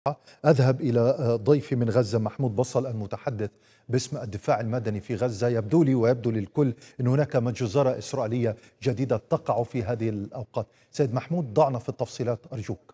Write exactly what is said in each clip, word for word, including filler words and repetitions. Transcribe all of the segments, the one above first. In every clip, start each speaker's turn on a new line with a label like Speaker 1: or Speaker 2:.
Speaker 1: أذهب إلى ضيفي من غزة محمود بصل المتحدث باسم الدفاع المدني في غزة. يبدو لي ويبدو للكل أن هناك مجزرة إسرائيلية جديدة تقع في هذه الأوقات. سيد محمود، ضعنا في التفصيلات أرجوك.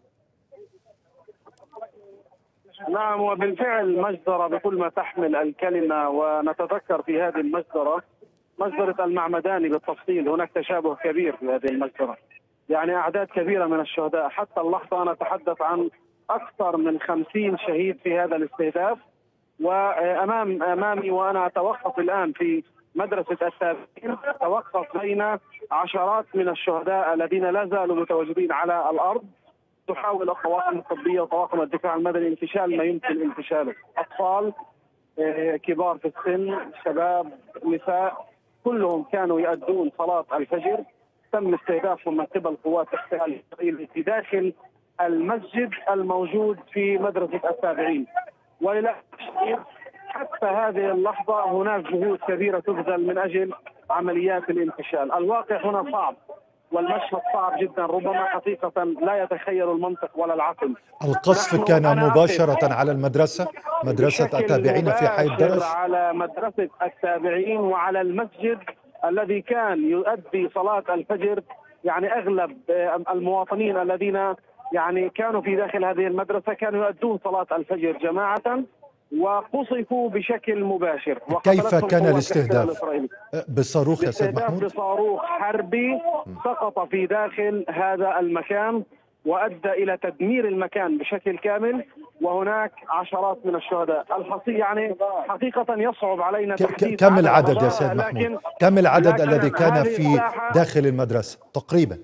Speaker 2: نعم، وبالفعل مجزرة بكل ما تحمل الكلمة، ونتذكر في هذه المجزرة مجزرة المعمداني بالتفصيل. هناك تشابه كبير في هذه المجزرة، يعني أعداد كبيرة من الشهداء. حتى اللحظة أنا أتحدث عن أكثر من خمسين شهيد في هذا الاستهداف. وأمام أمامي وأنا أتوقف الآن في مدرسة التابعين، أتوقف بين عشرات من الشهداء الذين لا زالوا متواجدين على الأرض. تحاول الطواقم الطبية وطواقم الدفاع المدني انتشال ما يمكن انتشاله، أطفال، كبار في السن، شباب، نساء، كلهم كانوا يؤدون صلاة الفجر. تم استهدافهم من قبل قوات الاحتلال الإسرائيلي في داخل المسجد الموجود في مدرسة التابعين. وللأسف حتى هذه اللحظة هناك جهود كبيرة تبذل من أجل عمليات الانتشال. الواقع هنا صعب والمشهد صعب جدا، ربما حقيقة لا يتخيل المنطق ولا العقل.
Speaker 1: القصف كان مباشرة على المدرسة، مدرسة التابعين في حي الدرج،
Speaker 2: على مدرسة التابعين وعلى المسجد الذي كان يؤدي صلاة الفجر. يعني أغلب المواطنين الذين يعني كانوا في داخل هذه المدرسة كانوا يؤدون صلاة الفجر جماعة، وقصفوا بشكل مباشر.
Speaker 1: كيف كان الاستهداف؟ بالصاروخ يا سيد محمود؟
Speaker 2: بصاروخ حربي سقط في داخل هذا المكان وأدى إلى تدمير المكان بشكل كامل، وهناك عشرات من الشهداء. الحصي يعني حقيقة يصعب علينا تحديد
Speaker 1: كم العدد يا سيد محمود؟ كم العدد الذي كان في داخل المدرسة تقريبا؟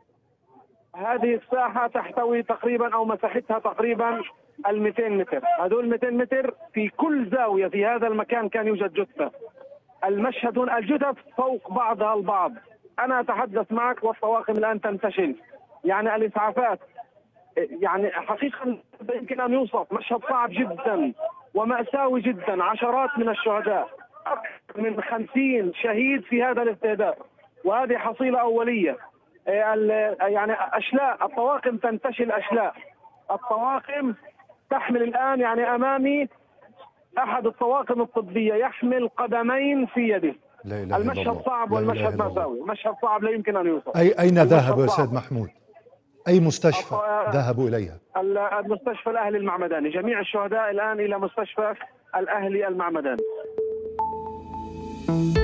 Speaker 2: هذه الساحة تحتوي تقريبا أو مساحتها تقريبا المئتين متر. هذول مئتين متر، في كل زاوية في هذا المكان كان يوجد جثة. المشهد هنا الجثث فوق بعضها البعض. أنا أتحدث معك والطواقم الآن تنتشل، يعني الإسعافات، يعني حقيقة يمكن أن يوصف مشهد صعب جدا ومأساوي جدا. عشرات من الشهداء، أكثر من خمسين شهيد في هذا الاستهداف، وهذه حصيلة أولية. يعني أشلاء الطواقم تنتشل، أشلاء الطواقم تحمل الآن، يعني أمامي أحد الطواقم الطبية يحمل قدمين في يده.
Speaker 1: لا إله
Speaker 2: المشهد
Speaker 1: إلا الله.
Speaker 2: صعب والمشهد مأساوي، مشهد صعب لا يمكن أن يوصف.
Speaker 1: أي أين ذهبوا يا سيد محمود؟ أي مستشفى ذهبوا إليها؟
Speaker 2: المستشفى الأهلي المعمداني. جميع الشهداء الآن إلى مستشفى الأهلي المعمداني.